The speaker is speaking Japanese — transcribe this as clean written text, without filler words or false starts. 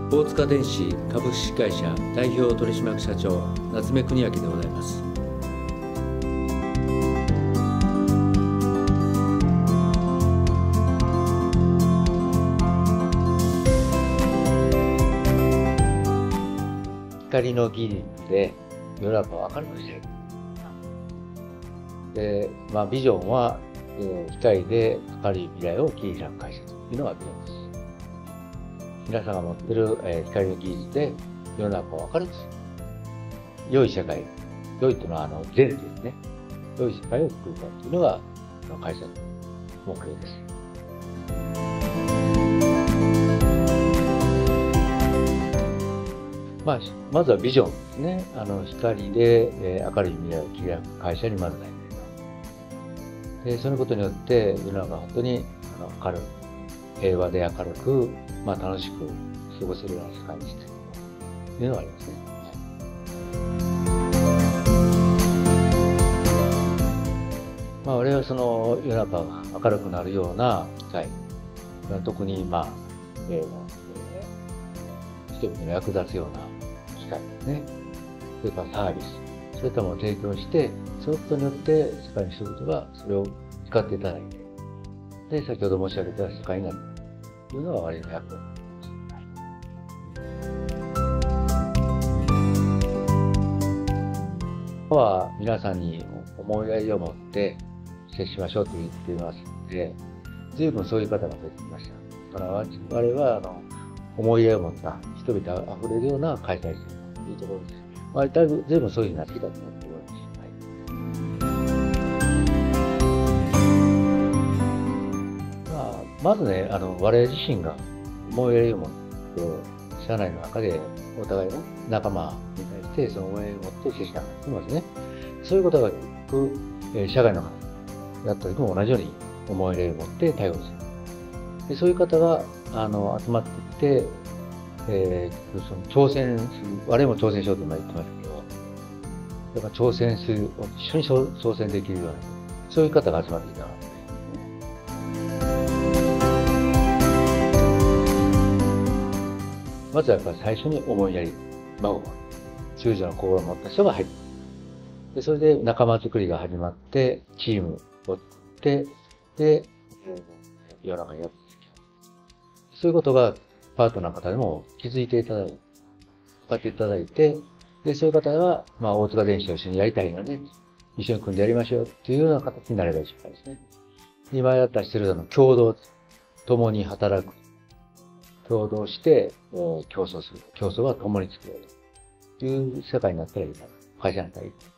大塚電子株式会社代表取締役社長夏目邦明でございます。光の技術で世の中を明るくしたい。で、ビジョンは、光で明るい未来を切り開く会社というのがビジョンです。皆さんが持っている、光の技術で世の中を明るくする。良い社会、良いというのは善ですね。良い社会を作りたいというのが会社の目標です。まずはビジョンですね。光で、明るい未来を切り開く会社にまずなりたい。で、そのことによって世の中が本当に明るく、平和で明るく、楽しく過ごせるような世界にしたいというのがありますね。我々はその世の中が明るくなるような機会、特に人々の役立つような機会ですね。それからサービス、そういったものを提供して、そのことによって世界の人々がそれを使っていただいて、で、先ほど申し上げた世界になるというのが我々の役割です。今は皆さんに思いやりを持って接しましょうと言っていますので、随分そういう方が出てきました。だから我々は思いやりを持った人々が溢れるような開催しているというところです。だいぶ随分そういうふうになってきたと思っております。まずね、我々自身が思いやりを持って、社内の中でお互いの仲間に対してその思いやりを持って接しながらいますね。そういうことが社外の方だった時も同じように思いやりを持って対応する。でそういう方が集まってきて、その挑戦する、我々も挑戦しようと今言ってましたけど、だから挑戦する、一緒に挑戦できるような、そういう方が集まってきた。まずはやっぱり最初に思いやり、中女の心を持った人が入ってで、それで仲間づくりが始まって、チームを作って、で、世の中にやっていく。そういうことがパートナーの方でも気づいていただいて、分かっていただいて、で、そういう方は、大塚電子を一緒にやりたいので、一緒に組んでやりましょうっていうような形になれば一番ですね。今やったしてる共同、共に働く。共同して、競争する。競争は共に作ろうという世界になったらいいな。会社になったらいい。